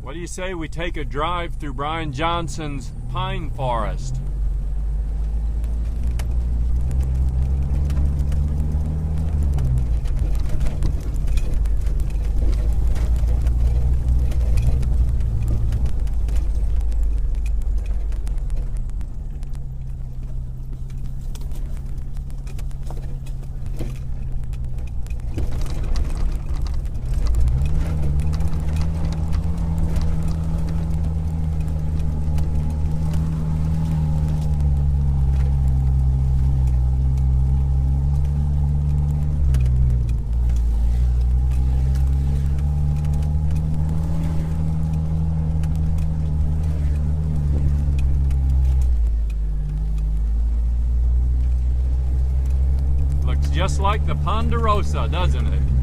What do you say we take a drive through Brian Johnson's pine forest? Just like the Ponderosa, doesn't it?